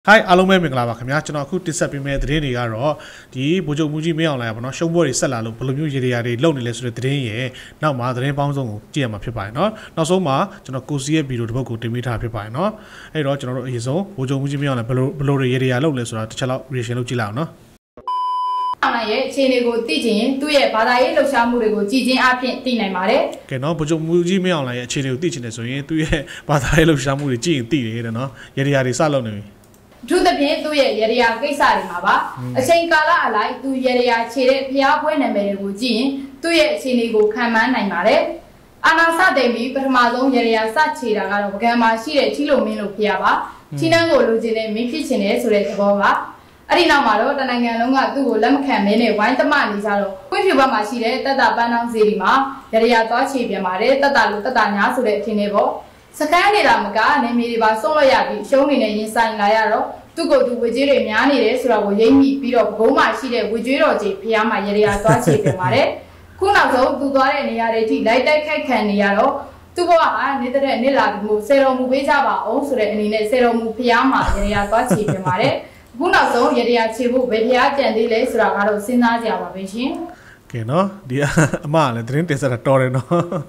Hi အားလုံးပဲမင်္ဂလာပါခင်ဗျာကျွန်တော်အခုတင်ဆက်ပေးမယ့်သတင်းတွေကတော့ဒီဗိုလ်ချုပ်မူကြီးမင်းအောင်လှိုင်ပါနော်ရှုံးပွဲတွေဆက်လာလို့ဘယ်လိုမျိုးရေရာတွေလုံနေလဲဆိုတဲ့သတင်းရဲ့နောက်မှာသတင်းပေါင်းစုံကိုကြည့်ရမှာဖြစ်ပါတယ်နော်နောက်ဆုံးမှာကျွန်တော်ကိုစီရဲ့ဗီဒီယိုတစ်ပုဒ်ကိုတင်ပေးထားဖြစ်ပါတယ်နော်အဲ့တော့ကျွန်တော်တို့အရင်ဆုံးဗိုလ်ချုပ်မူကြီးမင်းအောင်လှိုင်ဘယ်လိုရေရာလုံလဲဆိုတာတစ်ချက်လောက် reaction လုပ်ကြည့်လိုက်အောင်နော်အောင်နိုင်ရဲ့အခြေအနေကိုသိချင်ရင်သူ့ရဲ့ဘာသာရေးလှုပ်ရှားမှုတွေကိုကြည်ချင်းအဖြစ်သိနိုင်ပါတယ်။ကဲနော်ဗိုလ်ချုပ်မူကြီးမင်းအောင်လှိုင်ရဲ့အခြေအနေကိုသိချင်တယ်ဆိုရင်သူ့ရဲ့ဘာသာရေးလှုပ်ရှားမှုတွေကြည့်ရင်သိတယ်တဲ့နော်ရေရာတွေစလုပ်နေပြီ။သူသဖြင့်သူ့ရဲ့ရေရာကိစ္စတွေမှာပါအချိန်ကာလအလိုက်သူရေရာခြေတဲ့ဖျားပွဲနာမည်တွေကိုကြည့်ရင်သူ့ရဲ့အခြေအနေကိုခံမှန်းနိုင်ပါတယ်။အာနာစတိန်ပြီးပထမဆုံးရေရာစခြေတာကတော့ပကံမှာရှိတဲ့ထီလိုမင်းလို့ဖျားပါ။ထီနန်းကိုလိုချင်တဲ့မင်းဖြစ်ချင်တယ်ဆိုတဲ့သဘောပါ။အဲ့ဒီနောက်မှာတော့တနိုင်ငံလုံးကသူ့ကိုလက်မခံမင်းနဲ့ဝိုင်းတမနေကြတော့ပွင့်ဖြူဘက်မှာရှိတဲ့တက်တာပန်းတောင်းစီဒီမှာရေရာသွားချေပြန်ပါတယ်တက်တာလို့တက်တာညာဆိုတဲ့အထင်တွေပေါ့စကန်းနေတာမကနေမီတွေပါဆုံးလို့ရပြီးရှုံးနေနဲ့ရင်ဆိုင်လာရတော့သူ့ကိုသူဝေကျွေးတွေများနေတယ်ဆိုတာကိုရိပ်မိပြီးတော့ဘုံမှာရှိတဲ့ဝေကျွေးတော်ကြီးဖျားမှာရေရာသွားချေပြန်ပါတယ်ခုနောက်ဆုံးသူသွားတဲ့နေရာတွေထိလိုက်တိုက်ခိုက်ခံနေရတော့သူ့ဘဝဟာနေတဲ့နှစ်လာပြီးမို့ဆယ်တော်မူပေးကြပါအောင်ဆိုတဲ့အနေနဲ့ဆယ်တော်မူဖျားမှာရေရာသွားချေပြန်ပါတယ်ခုနောက်ဆုံးရေရာခြေဖို့ဘယ်ဖျားကြံသေးလဲဆိုတာကတော့စဉ်းစားကြပါပဲရှင်ကဲနော်ဒီအမလည်းသတင်းတင်ဆက်တာတော်တယ်နော်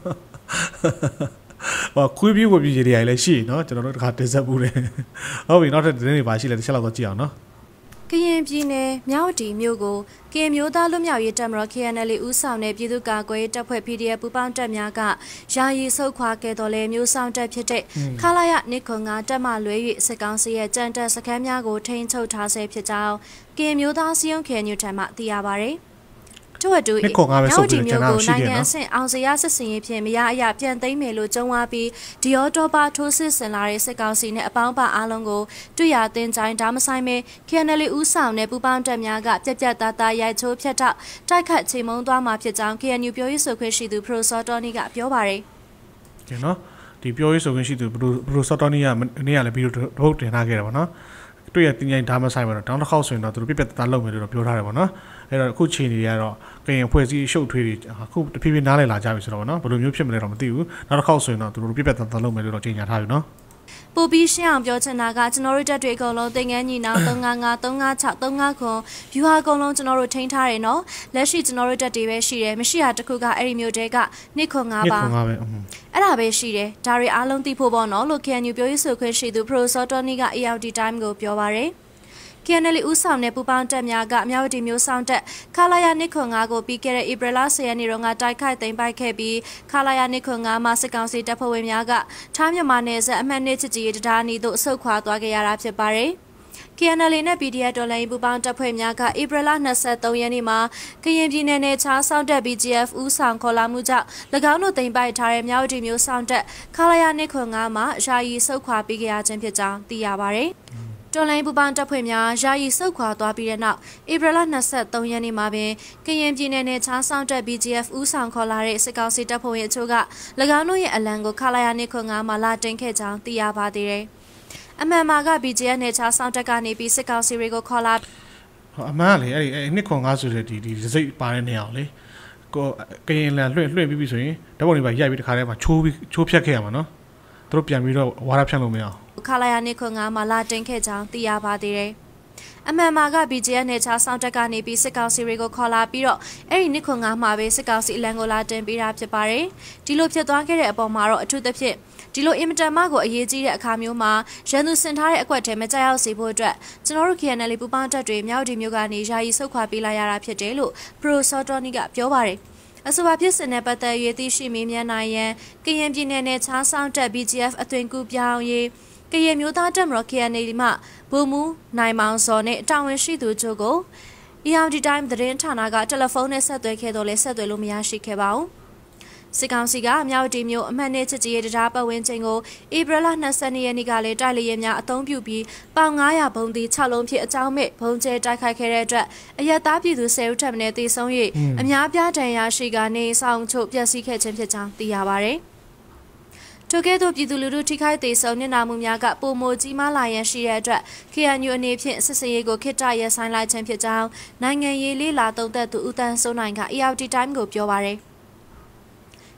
ခွေးပြေးဝပြေးရေတွေလည်းရှိနော်ကျွန်တော်တို့တခါတင်ဆက်ဘူးတယ်ဟုတ်ပြီနောက်ထပ်သတင်းတွေပါရှိလဲတစ်ချက်လောက်တော့ကြည့်အောင်နော်ကရင်ပြည်နယ်မြောက်တီမြို့ကိုကရင်မျိုးသားလူမျိုးရေးတပ်မတော် KNL ဦးဆောင်တဲ့ပြည်သူ့ကာကွယ်ရေးတပ်ဖွဲ့ PDF ပူးပေါင်းတပ်များကယာယီဆုတ်ခွာခဲ့တော်လဲမျိုးဆောင်တပ်ဖြစ်တဲ့ခလာရနစ်ခွန်ကတပ်မလွဲ၍စစ်ကောင်စီရဲ့ကြံတက်စခန်းများကိုထိန်းချုပ်ထားဆဲဖြစ်ကြောင်းကရင်မျိုးသားစီယုံခဲညွထံမှသိရပါဗျ။တို့အတူနောက်ဒီမျိုးကိုနိုင်ငံအဆင့်အောင်စရစစ်စင်ရေးဖြင့်မရအရပြန်သိမ်းမယ်လို့ကြုံဝါပြီးဒီယောတိုဘာထိုးစစ်ဆင်လာတဲ့စစ်ကောင်စီနဲ့အပေါင်းပါအားလုံးကိုတွေ့ရတင်ကြိုင်းဒါမဆိုင်မဲ KNL ဦးဆောင်တဲ့ပူပေါင်းတပ်များကပြက်ပြက်သားသားရိုက်ချိုးဖျက်ထောက်တိုက်ခတ်ချိန်မုံသွားမှာဖြစ်ကြောင်း KNU ပြောရေးဆိုခွင့်ရှိသူ Professor Tony ကပြောပါရယ်။ကျနော်ဒီပြောရေးဆိုခွင့်ရှိသူ Professor Tony ကနေ့ကလည်းဗီဒီယိုတစ်ပုဒ်တင်ထားခဲ့တယ်ပေါ့နော်။တွေ့ရတင်ကြိုင်းဒါမဆိုင်ပါတော့တောင်းတစ်ခေါက်ဆိုရင်တော့သူတို့ပြက်ပြက်သားလုပ်မယ်လို့ပြောထားတယ်ပေါ့နော်အဲ့တော့အခုချိန်တွေကတော့ကရင်ဖွဲ့စည်းရှုပ်ထွေးတွေအခုတဖြည်းဖြည်းနားလည်လာကြပြီဆိုတော့နော်ဘယ်လိုမျိုးဖြစ်မလဲတော့မသိဘူးနောက်တစ်ခေါက်ဆိုရင်တော့သူတို့ပြက်ပြက်သားလုပ်မယ်လို့တော့ကြေညာထားပြီနော်ပူပြီးရှင်းအောင်ပြောချင်တာကကျွန်တော်တို့တက်တွေအကုန်လုံးတင်ငန်းညီနောင်355 356 35ခွန်ဗျူဟာအကုန်လုံးကျွန်တော်တို့ထိန်းထားတယ်နော်လက်ရှိကျွန်တော်တို့တက်တွေပဲရှိတယ်မရှိတာတခုကအဲ့ဒီမျိုးတဲကနှစ်ခွန်5ပါအဲ့ဒါပဲရှိတယ်ဒါတွေအားလုံးသိဖို့ပေါ့နော်လို့ KNU ပြောရေးဆိုခွင့်ရှိသူ Professor Tony က ALD Time ကိုပြောပါရယ်KNL ဦးဆောင်တဲ့ပူပေါင်းတပ်များကအများဝတီမျိုးဆောင်တက်ခလာယာနစ်ခွန်5ကိုပြီးခဲ့တဲ့ဧပြီလ10ရက်နေ့တုန်းကတိုက်ခိုက်သိမ်းပိုက်ခဲ့ပြီးခလာယာနစ်ခွန်5မှာစစ်ကောင်စီတပ်ဖွဲ့ဝင်များကထားမြန်မာနယ်စပ်အမှတ်2ချစ်ကြည်တရားနီတို့ဆုတ်ခွာသွားခဲ့ရတာဖြစ်ပါတယ်။ KNL နဲ့ PDF တော်လိုင်းပူပေါင်းတပ်ဖွဲ့များကဧပြီလ23ရက်နေ့မှာကရင်ပြည်နယ်နယ်ခြားဆောင်တက် BGF ဦးဆောင်ခေါ်လာမှုကြောင့်၎င်းတို့သိမ်းပိုက်ထားတဲ့မြောက်ဝတီမျိုးဆောင်တက်ခလာယာနစ်ခွန်5မှာယာယီဆုတ်ခွာပြီးခဲ့ရခြင်းဖြစ်ကြောင်းသိရပါတယ်။တော်လိုင်းပူပေါင်းတပ်ဖွဲ့များယာယီဆုတ်ခွာသွားပြီးတဲ့နောက်ဧပြီလ23ရက်နေ့မှာပင်ကရင်ပြည်နယ်နယ်ခြားဆောင်တက် BGF ဦးဆောင်ခေါ်လာတဲ့စစ်ကောင်စီတပ်ဖွဲ့ဝင်အချို့က၎င်းတို့ရဲ့အလံကိုခလာယာနစ်ခွန်5မှာလာတင်ခဲ့ကြောင်းသိရပါသေးတယ်။အမှန်မှာက BGF နယ်ခြားဆောင်တက်ကနေပြီးစစ်ကောင်စီတွေကိုခေါ်လာအမှန်လေအဲ့နှစ်ခွန်5ဆိုတဲ့ဒီစိတ်ပါတဲ့နေအောင်လေကိုကရင်လန်လွှင့်ပြီးပြီဆိုရင်ဓာတ်ပုံတွေပါရိုက်ပြီးတခါတည်းမှာချိုးဖြတ်ခဲ့ရမှာနော်သူတို့ပြန်ပြီးတော့ဝါရဖြန့်လို့မရအောင်ခလာယာနစ်ခွန်5မှာလာတင်ခဲ့ကြောင်းသိရပါသေးတယ်။အမှန်မှာက BGF နယ်ခြားဆောင်တက်ကနေပြီးစစ်ကောင်စီတွေကိုခေါ်လာပြီးတော့အဲ့ဒီနစ်ခွန်5မှာပဲစစ်ကောင်စီအလံကိုလာတင်ပေးတာဖြစ်ပါတယ်။ဒီလိုဖြစ်သွားခဲ့တဲ့အပေါ်မှာတော့အထူးသဖြင့်ဒီလိုအင်မတန်မှကိုအရေးကြီးတဲ့အခါမျိုးမှာရန်သူစင်ထားတဲ့အကွက်ထဲမှာကြောက်စေဖို့အတွက်ကျွန်တော်တို့ KNL ပူပေါင်းတပ်တွေမြောက်ဒီမျိုးကနေယာယီဆုတ်ခွာပေးလိုက်ရတာဖြစ်တယ်လို့ Professor Tony ကပြောပါတယ်။အဆိုပါဖြစ်စဉ်နဲ့ပတ်သက်၍သိရှိမေးမြန်းနိုင်ရန်ကရင်ပြည်နယ်နဲ့ချားဆောင်တက် BGF အသွင်ကူပြောင်းရေးကရင်မျိုးသားတပ်မတော် KNL မှဘူမူနိုင်မောင်စောနဲ့တာဝန်ရှိသူတို့ကို ALD Time သတင်းဌာနကတယ်လီဖုန်းနဲ့ဆက်သွယ်ခဲ့တော့လဲဆက်သွယ်လို့မရရှိခဲ့ပါဘူးစစ်ကောင်စီကမြောက်တီမျိုးအမှတ်နဲ့ချစ်ကြည်ရေးတရားပတ်ဝန်းကျင်ကိုဧပြီလ22ရက်နေ့ကလည်းတိုက်လေယာဉ်များအသုံးပြုပြီးပေါင်900ဘုံဒီ6လုံးဖြစ်အကြောင်းမဲ့ဘုံကျဲတိုက်ခိုက်ခဲ့တဲ့အတွက်အရက်သားပြည်သူ10ဦးထပ်မံတေဆုံး၍အများပြားဒဏ်ရာရှိကနေဆောင်ချုပ်ပျက်စီးခဲ့ခြင်းဖြစ်ကြောင်းသိရပါဗျ။ထို့ကဲ့သို့ပြည်သူလူထုထိခိုက်ဒေဆုံးနစ်နာမှုများကပုံမိုကြီးမားလာရန်ရှိတဲ့အတွက် KNU အနေဖြင့်စစ်စင်ရေးကိုခေတ္တရပ်ဆိုင်းလိုက်ခြင်းဖြစ်ကြောင်းနိုင်ငံရေးလေးလာသုံးသက်သူဦးတန်းစိုးနိုင်က ALD Time ကိုပြောပါရယ်။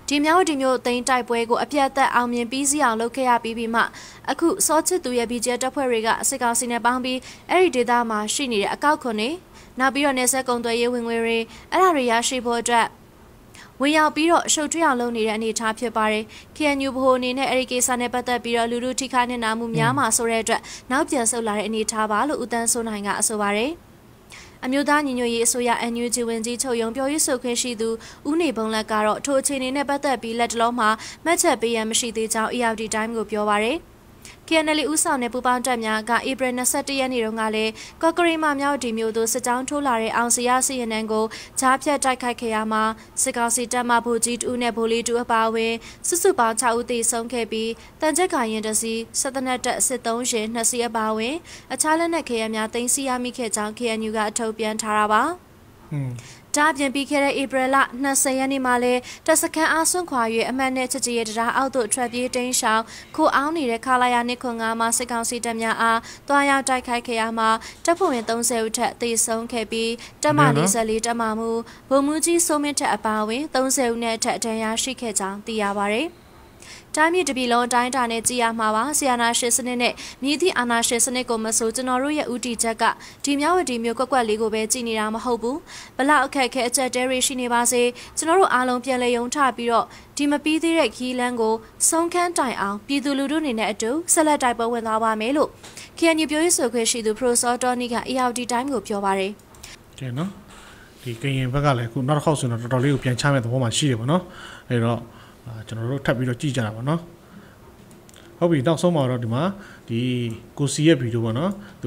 ဒီမြောက်ဒီမျိုးသိန်းတိုက်ပွဲကိုအပြတ်သက်အောင်မြင်ပြီးစီအောင်လုပ်ခဲ့ရပြီးမှအခုစောချစ်သူရဲ့ BGF တပ်ဖွဲ့တွေကစစ်ကောင်စီနဲ့ပေါင်းပြီးအဲ့ဒီဒေသမှာရှိနေတဲ့အကောက်ခွန်တွေနောက်ပြီးတော့နေဆက်ကုံသွဲရေးဝင်ငွေတွေအဲ့ဒါတွေရရှိဖို့အတွက်ဝင်ရောက်ပြီးတော့ရှုပ်ထွေးအောင်လုပ်နေတဲ့အနေအထားဖြစ်ပါတယ်။ KNU ဘိုအနေနဲ့အဲ့ဒီကိစ္စနဲ့ပတ်သက်ပြီးတော့လူလူထိခိုက်နေနာမှုများမှာဆိုတဲ့အတွက်နောက်ပြန်ဆုတ်လာတဲ့အနေအထားပါလို့ဦးတန်းစိုးနိုင်ကအဆိုပါတယ်။အမျိုးသားညီညွတ်ရေးအစိုးရ NUG ဝန်ကြီးချုပ်ရုံးပြောရေးဆိုခွင့်ရှိသူဦးနေဘုံလက်ကတော့ထိုအခြေအနေနဲ့ပတ်သက်ပြီးလက်တလုံးမှာမှတ်ချက်ပေးရန်မရှိသေးကြောင်း ERD Time ကိုပြောပါရယ်KNL ဦးဆောင်တဲ့ပူပေါင်းတပ်များကဧပြီ21ရက်နေ့တုန်းကလည်းကော့ကရိတ်မှမြောက်ဒီမျိုးသို့စစ်ကြောင်းထိုးလာတဲ့အောင်စရစီရင်နန်းကိုဂျားဖြတ်တိုက်ခိုက်ခဲ့ရမှာစစ်ကောင်စီတပ်မှဗိုလ်ကြီး2နဲ့ဗိုလ်လေး2အပါအဝင်စုစုပေါင်း6ဦးသေဆုံးခဲ့ပြီးတန်ချက်ခါရင်တစီစစ်တနက်တပ်စစ်သုံးရှင်2စီအပါအဝင်အခြားလက်နက်ခဲယမ်းများတင်စီရမိခဲ့ကြောင်း KNU ကအထုတ်ပြန်ထားတာပါဒါပြင်ပြီးခဲ့တဲ့ဧပြီလ20ရက်နေ့မှာလဲတပ်စခန်းအားစွန့်ခွာ၍အမှတ်နဲ့ချစ်ကြည်ရဲ့တရားအောက်သို့ထွက်ပြေးတိမ်းရှောင်ခိုအောင်းနေတဲ့ခလာယာနှစ်ခွန်9မှာစစ်ကောင်စီတပ်များအားတွားရောက်တိုက်ခိုက်ခဲ့ရမှာတပ်ဖွဲ့ဝင်30ဦးထက်သေဆုံးခဲ့ပြီးတပ်မ44တပ်မမှုဗိုလ်မှူးကြီးစိုးမင်းထက်အပါအဝင်30ဦးနဲ့ထက်ဒဏ်ရာရှိခဲ့ကြောင်းသိရပါတယ်တိုင်းပြည်တပြည်လုံးအတိုင်းအတာနဲ့ကြည်ရမှာပါဆီယနာရှင်စနစ်နဲ့မြည်သည့်အာဏာရှင်စနစ်ကိုမဆိုကျွန်တော်တို့ရဲ့ဦးတည်ချက်ကဒီမြောက်ဝတီမျိုးကွက်ကွက်လေးကိုပဲကြည်နေတာမဟုတ်ဘူးဘလောက်အခက်ခဲအချက်တဲတွေရှိနေပါစေကျွန်တော်တို့အားလုံးပြန်လည်ယုံထပြီးတော့ဒီမပြီးသေးတဲ့ခီးလန်းကိုဆုံးခန်းတိုင်အောင်ပြည်သူလူထုအနေနဲ့အတူဆက်လက်တိုက်ပွဲဝင်သွားပါမယ်လို့ KNU ပြောရေးဆိုခွင့်ရှိသူ Professor Tony က ERD Time ကိုပြောပါတယ်ကဲနော်ဒီကရင်ဘက်ကလည်းခုနောက်တစ်ခေါက်ဆိုတော့တော်တော်လေးကိုပြန်ချမဲ့သဘောမှရှိတယ်ပေါ့နော်အဲ့တော့ကျွန်တော်တို့ထပ်ပြီးတော့ကြည့်ကြတာပေါ့နော်ဟုတ်ပြီနောက်ဆုံးမှာတော့ဒီမှာဒီကိုစီရဲ့ဗီဒီယိုပေါ့နော်သူ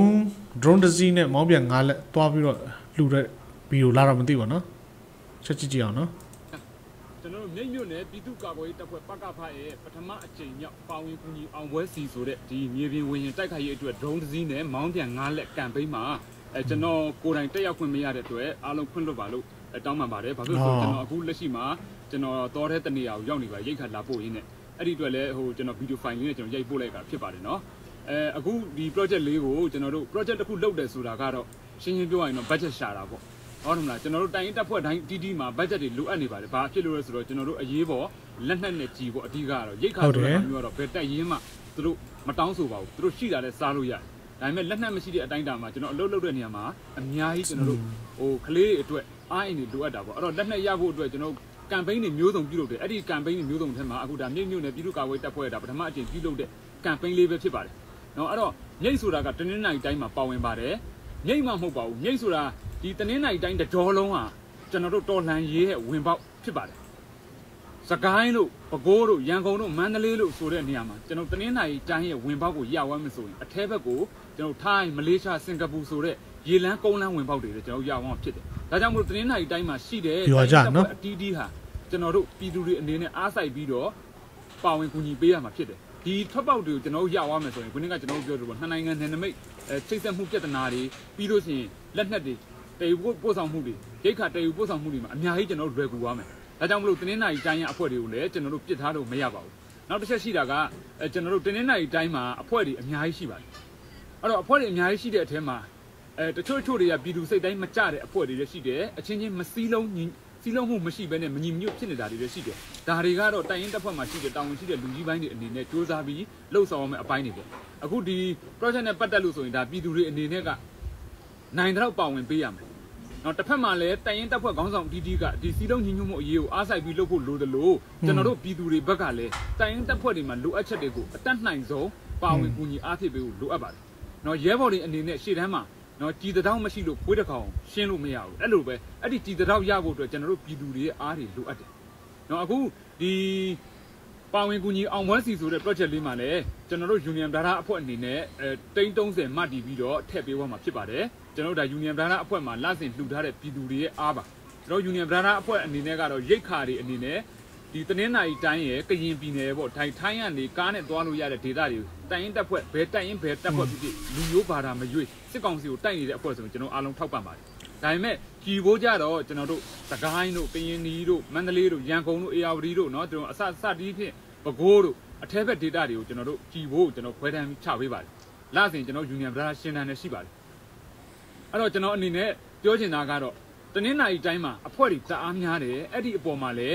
drone တစ်စီးနဲ့မောင်းပြန်9လက်သွားပြီးတော့လှူတဲ့ဗီဒီယိုလာတော့မသိပါနော်ချက်ကြည့်အောင်နော်ကျွန်တော်တို့မြိတ်မြို့နယ်ပြည်သူ့ကာကွယ်ရေးတပ်ဖွဲ့ပကဖရဲ့ပထမအကြိမ်မြောက်ပါဝင်ကူညီအောင်ပွဲစီဆိုတဲ့ဒီမြေပြင်ဝင်ရင်တိုက်ခိုက်ရေးအတွက် drone တစ်စီးနဲ့မောင်းပြန်9လက်ကမ်ပိန်းမှာကျွန်တော်ကိုယ်တိုင်တက်ရောက်ခွင့်မရတဲ့အတွက်အားလုံးခွင့်လွှတ်ပါလို့တောင်းပန်ပါတယ်ဘာဖြစ်လို့ဆိုကျွန်တော်အခုလက်ရှိမှာကျွန်တော်တော်တဲ့တနေရာကိုရောက်နေပါရိတ်ခတ်လာပို့ရင်းနဲ့အဲ့ဒီအတွက်လည်းဟိုကျွန်တော်ဗီဒီယိုဖိုင်လေးနဲ့ကျွန်တော်ရိုက်ပို့လိုက်တာဖြစ်ပါတယ်နော်အခုဒီ project လေးကိုကျွန်တော်တို့ project တစ်ခုလုပ်တယ်ဆိုတာကတော့ရှင်းရှင်းပြောရရင်တော့ budget ရှာတာပေါ့ဟုတ်တယ်မလားကျွန်တော်တို့တိုင်းတပ်ဖွဲ့တိုင်းတီးမှာ budget တွေလိုအပ်နေပါတယ်ဘာဖြစ်လို့လဲဆိုတော့ကျွန်တော်တို့အရေးပေါ်လက်နက်နဲ့ကြီးပေါ့အဓိကကတော့ရိတ်ခတ်ဆိုတာမျိုးကတော့ဘယ်တက်ရင်းမှသူတို့မတောင်းဆိုပါဘူးသူတို့ရှိတာလဲစားလို့ရတယ်ဒါပေမဲ့လက်နက်မရှိတဲ့အတိုင်းတာမှာကျွန်တော်အလုပ်လုပ်တဲ့နေရာမှာအများကြီးကျွန်တော်တို့ဟိုကလေးတွေအတွက်အားအင်းတွေလိုအပ်တာပေါ့အဲ့တော့လက်နက်ရဖို့အတွက်ကျွန်တော်ကမ်ပိန်းတွေမျိုးစုံပြုလုပ်တယ်အဲ့ဒီကမ်ပိန်းတွေမျိုးစုံထဲမှာအခုဒါမြိတ်မြို့နယ်ပြည်သူ့ကာကွယ်တပ်ဖွဲ့ဒါပထမအကြိမ်ပြုလုပ်တဲ့ကမ်ပိန်းလေးပဲဖြစ်ပါတယ်နော်အဲ့တော့မြိတ်ဆိုတာကတနင်္လာရီတိုင်းမှာပါဝင်ပါတယ်မြိတ်မှမဟုတ်ပါဘူးမြိတ်ဆိုတာဒီတနင်္လာရီတိုင်းတကြောလုံးဟာကျွန်တော်တို့တော်လှန်ရေးရဲ့ဝင်ပေါက်ဖြစ်ပါတယ်စကိုင်းတို့ပဲခူးတို့ရန်ကုန်တို့မန္တလေးတို့ဆိုတဲ့နေရာမှာကျွန်တော်တနင်္လာရီတိုင်းရဲ့ဝင်ပေါက်ကိုရဝမ်းမဆိုရင်အထက်ဘက်ကိုကျွန်တော်ထိုင်းမလေးရှားစင်ကာပူဆိုတဲ့ရေလန်းကုန်းလန်းဝင်ပေါက်တွေလည်းကျွန်တော်ရဝမ်းဖြစ်တယ်ဒါကြောင့်မို့တနင်္လာရီတိုင်းမှာရှိတဲ့အတီးတီးဟာကျွန်တော်တို့ပြည်သူတွေအနေနဲ့အားစိုက်ပြီးတော့ပါဝင်ကူညီပေးရမှာဖြစ်တယ်ဒီထွက်ပေါက်တွေကိုကျွန်တော်တို့ရဝမ်းမယ်ဆိုရင်ခုနကကျွန်တော်တို့ပြောလို့ပေါ့နှစ်နိုင်ငံနယ်နိမိတ်ချိတ်ဆက်မှုပြဿနာတွေပြီးလို့ရှိရင်လက်နက်တွေတည်ယူပို့ဆောင်မှုတွေရိတ်ခါတည်ယူပို့ဆောင်မှုတွေမှာအများကြီးကျွန်တော်တို့လွယ်ကူသွားမယ်ဒါကြောင့်မလို့တနင်္လာရီတိုင်းရအဖွဲ့တွေကိုလည်းကျွန်တော်တို့ပြစ်ထားလို့မရပါဘူးနောက်တစ်ချက်ရှိတာကကျွန်တော်တို့တနင်္လာရီတိုင်းမှာအဖွဲ့တွေအများကြီးရှိပါတယ်အဲ့တော့အဖွဲ့တွေအများကြီးရှိတဲ့အထဲမှာတချို့တွေကပြည်သူစိတ်တိုင်းမကြတဲ့အဖွဲ့တွေလည်းရှိတယ်အချင်းချင်းမစည်းလုံးစီလုံးမှုမရှိဘဲနဲ့မညီညွတ်ဖြစ်နေတာတွေလည်းရှိတယ်ဒါတွေကတော့တိုင်ရင်တပ်ဖွဲ့မှာရှိတဲ့တာဝန်ရှိတဲ့လူကြီးပိုင်းတွေအနေနဲ့စ조사ပြီးလှုပ်ဆောင်ရမယ့်အပိုင်းတွေပေါ့အခုဒီ project နဲ့ပတ်သက်လို့ဆိုရင်ဒါပြည်သူတွေအနေနဲ့ကနိုင်တော့ပါဝင်ပေးရမယ်နော်တစ်ဖက်မှာလည်းတိုင်ရင်တပ်ဖွဲ့ခေါင်းဆောင်တီးကဒီစီလုံးညီညွတ်မှုအရေးကိုအားစိုက်ပြီးလှုပ်ဖို့လိုတယ်လို့ကျွန်တော်တို့ပြည်သူတွေဘက်ကလည်းတိုင်ရင်တပ်ဖွဲ့တွေမှာလိုအပ်ချက်တွေကိုအတက်နိုင်ဆုံးပါဝင်ကူညီအားဖြစ်ပေးဖို့လိုအပ်ပါတယ်နော်ရဲဘော်တွေအနေနဲ့ရှေ့တန်းမှာနော်ကြည်တောင်မရှိလို့ခွေးတစ်ကောင်ရှင်းလို့မရဘူးအဲ့လိုပဲအဲ့ဒီကြည်တောင်ရဖို့အတွက်ကျွန်တော်တို့ပြည်သူတွေရဲ့အားတွေလိုအပ်တယ်နော်အခုဒီပါဝင်ကူညီအောင်ပွဲစီဆိုတဲ့ project လေးမှာလည်းကျွန်တော်တို့ Union Data အဖွဲ့အနေနဲ့တိန်း30မှတ်တည်ပြီးတော့ထည့်ပေးသွားမှာဖြစ်ပါတယ်ကျွန်တော်တို့ဒါ Union Data အဖွဲ့မှာလစဉ်လှူထားတဲ့ပြည်သူတွေရဲ့အားပါကျွန်တော် Union Data အဖွဲ့အနေနဲ့ကတော့ရိတ်ခါတွေအနေနဲ့ဒီတနင်္လာရီတိုင်းရဲ့ကရင်ပြည်နယ်ပေါ့ထိုင်းကနေကားနဲ့သွားလို့ရတဲ့ဒေသတွေတိုင်ရင်တပ်ဖွဲ့ဘယ်တိုင်ရင်ဘယ်တပ်ဖွဲ့ဖြစ်ဖြစ်လူမျိုးဘာသာမရွေးစစ်ကောင်စီကိုတိုက်နေတဲ့အဖွဲ့ဆိုရင်ကျွန်တော်အားလုံးထောက်ပံ့ပါတယ်ဒါပေမဲ့ကြီးဖို့ကြတော့ကျွန်တော်တို့စကိုင်းတို့ကရင်နီတို့မန္တလေးတို့ရန်ကုန်တို့အေရဝတီတို့เนาะကျွန်တော်အစတီးဖြင့်ပဲခူးတို့အထက်ဘက်ဒေသတွေကိုကျွန်တော်တို့ကြီးဖို့ကျွန်တော်ခွဲတန်းချပေးပါတယ်လစဉ်ကျွန်တော် Union Brother ရှင်းတန်းနဲ့ရှိပါတယ်အဲ့တော့ကျွန်တော်အနေနဲ့ပြောချင်တာကတော့တနင်္လာရီတိုင်းမှာအဖွဲ့တွေတအားများတယ်အဲ့ဒီအပေါ်မှာလည်းကျွ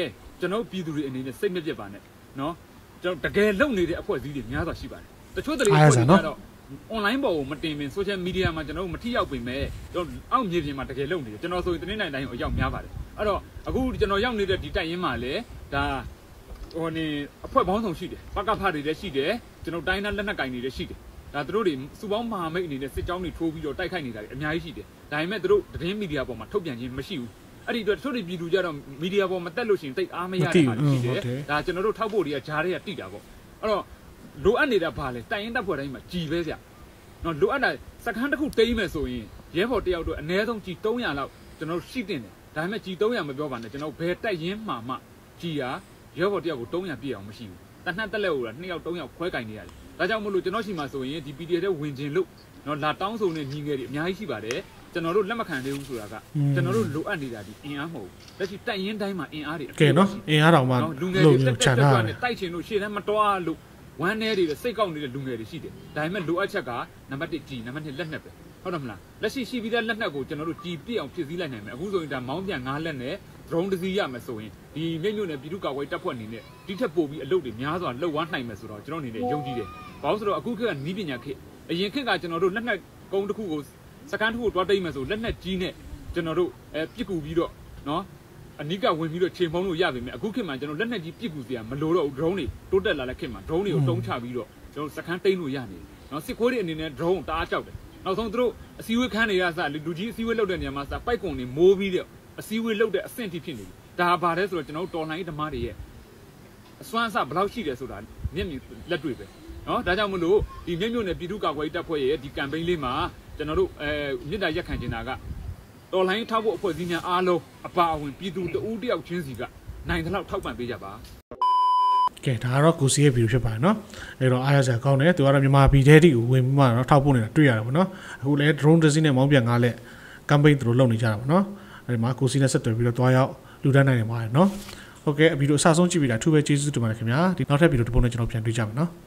ကျွန်တော်ပြည်သူတွေအနေနဲ့စိတ်မပြတ်ပါနဲ့နော်ကျွန်တော်တကယ်လုံနေတဲ့အဖွဲ့အစည်းတွေများစွာရှိပါတယ်တချို့တလေအဖွဲ့တွေကတော့ online ပေါ်ကိုမတင်ပင် social media မှာကျွန်တော်မထိရောက်ပေမဲ့ကျွန်တော်အောက်မြေပြင်မှာတကယ်လုံနေတယ်ကျွန်တော်ဆိုရင်တင်းတိုင်းကိုအရောက်များပါတယ်အဲ့တော့အခုကျွန်တော်ရောက်နေတဲ့ဒီတိုက်ရင်မှာလည်းဒါဟိုနေအဖွဲ့ပေါင်းဆောင်ရှိတယ်ပကဖတွေလည်းရှိတယ်ကျွန်တော်တိုင်းသားလက်နက်ကင်တွေလည်းရှိတယ်ဒါသူတို့တွေစုပေါင်းမဟာမိတ်အနေနဲ့စစ်ကြောင်းတွေထိုးပြီးတော့တိုက်ခိုက်နေတာတွေအများကြီးရှိတယ်ဒါပေမဲ့သူတို့သတင်းမီဒီယာပေါ်မှာထုတ်ပြန်ခြင်းမရှိဘူးအဲ့ဒီအတွက်တချို့တွေပြည်သူကြတော့မီဒီယာပေါ်မှာတက်လို့ရှိရင်တိတ်အားမရတဲ့ဟာရှိတယ်ဒါကျွန်တော်တို့ထောက်ဖို့တွေကဂျားတွေကတိတာပေါ့အဲ့တော့လိုအပ်နေတာဘာလဲတိုင်ရင်တပ်ဖွဲ့တိုင်းမှာကြည်ပဲဗျနော်လိုအပ်တာစခန်းတစ်ခုတိမ့်မယ်ဆိုရင်ရဲဘော်တယောက်တော့အနည်းဆုံးကြည်300လောက်ကျွန်တော်ရှိတင်တယ်ဒါပေမဲ့ကြည်300မပြောပါနဲ့ကျွန်တော်ဘယ်တိုက်ရင်မှကြည်ရရဲဘော်တယောက်ကို300ပြည့်အောင်မရှိဘူးတနက်တက်လက်ဟို2ယောက်3ယောက်ခွဲကင်နေရတယ်ဒါကြောင့်မို့လို့ကျွန်တော်ရှိမှဆိုရင်ဒီ PDF တဲ့ဝင်ခြင်းလို့နော်လာတောင်းဆိုနေညီငယ်တွေအများကြီးရှိပါတယ်ကျွန်တော်တို့လက်မခံသေးဘူးဆိုတာကကျွန်တော်တို့လိုအပ်နေတာဒီအင်အားမဟုတ်ဘူးလက်ရှိတိုက်ရင်တိုင်းမှာအင်အားတွေကဲနော်အင်အားတော်မှလူငယ်တွေတက်တက်ကြွနဲ့တိုက်ချင်လို့ရှေ့တန်းမတွားလို့ဝမ်းနေတွေစိတ်ကောက်နေတဲ့လူငယ်တွေရှိတယ်ဒါပေမဲ့လိုအပ်ချက်ကနံပါတ်1ကြီးနံပါတ်2လက်နက်ပဲဟုတ်တယ်မလားလက်ရှိရှိပြီးတဲ့လက်နက်ကိုကျွန်တော်တို့ကြီးပြည့်အောင်ဖြည့်ဆည်းလိုက်နိုင်မယ်အခုဆိုရင်ဒါမောင်းပြန်9လက်နဲ့ drone တစ်စီးရမယ်ဆိုရင်ဒီမြိတ်မြို့နယ်ပြည်သူ့ကာကွယ်တပ်ဖွဲ့အနေနဲ့ဒီထက်ပိုပြီးအလုပ်တွေများစွာလှုပ်ဝမ်းနိုင်မယ်ဆိုတော့ကျွန်တော်အနေနဲ့ယုံကြည်တယ်ဘာလို့ဆိုတော့အခုခေတ်ကနီးပညာခေတ်အရင်ခေတ်ကကျွန်တော်တို့လက်နက်ကုန်းတစ်ခုကိုစကန်တစ်ခုကိုတွားတိတ်မယ်ဆိုလက်နက်ကြီးနဲ့ကျွန်တော်တို့ပြစ်ကူပြီးတော့နော်အနိကဝင်ပြီးတော့ချိန်ဖုံးလို့ရပါမယ်အခုခေတ်မှာကျွန်တော်လက်နက်ကြီးပြစ်ကူစရာမလိုတော့ဘူး drone တွေတိုးတက်လာတဲ့ခေတ်မှာ drone တွေကိုတုံးချပြီးတော့ကျွန်တော်စကန်တိတ်လို့ရနေတယ်နော်စစ်ခွေးတွေအနေနဲ့ drone တအားကြောက်တယ်နောက်ဆုံးသူတို့အစည်းအဝေးခန်းတွေကစလူကြီးအစည်းအဝေးလုပ်တဲ့နေရာမှာစပိုက်ကွန်တွေမိုးပြီးတော့အစည်းအဝေးလုပ်တဲ့အဆင့်ထိဖြစ်နေပြီဒါဘာလဲဆိုတော့ကျွန်တော်တို့တော်လှန်ရေးဓမ္မတွေရဲ့အစွမ်းအစဘယ်လောက်ရှိတယ်ဆိုတာမျက်မြင်လက်တွေ့ပဲနော်ဒါကြောင့်မလို့ဒီမြို့မြို့နယ်ပြည်သူ့ကာကွယ်ရေးတပ်ဖွဲ့ရဲ့ဒီ campaign လေးမှာကျွန်တော်တို့မြစ်တာရက်ခံနေတာကတော်လှန်ရေးထောက်ဖို့အဖွဲ့အစည်းများအားလုံးအပါအဝင်ပြည်သူတဦးတယောက်ချင်းစီကနိုင်တဲ့လောက်ထောက်ပံ့ပေးကြပါကဲဒါကတော့ကိုစီရဲ့ဗီဒီယိုဖြစ်ပါတယ်နော်အဲ့တော့အားရစရာကောင်းတယ်သူကတော့မြန်မာပြည်ထဲတိကိုဝင်ပြီးမှတော့ထောက်ပို့နေတာတွေ့ရတယ်ပေါ့နော်အခုလည်း drone တစ်စီးနဲ့မောင်းပြန်9လက် campaign သူတို့လုပ်နေကြတာပေါ့နော်အဲ့ဒီမှာကိုစီနဲ့ဆက်သွယ်ပြီးတော့တွားရောက်လူတန်းနိုင်နေပါတယ်နော်ဟုတ်ကဲ့ဗီဒီယိုအစဆုံးကြည့်ပြီးတာအထူးပဲကျေးဇူးတင်ပါတယ်ခင်ဗျာဒီနောက်ထပ်ဗီဒီယိုတစ်ပုဒ်နဲ့ကျွန်တော်ပြန်တွေ့ကြမယ်နော်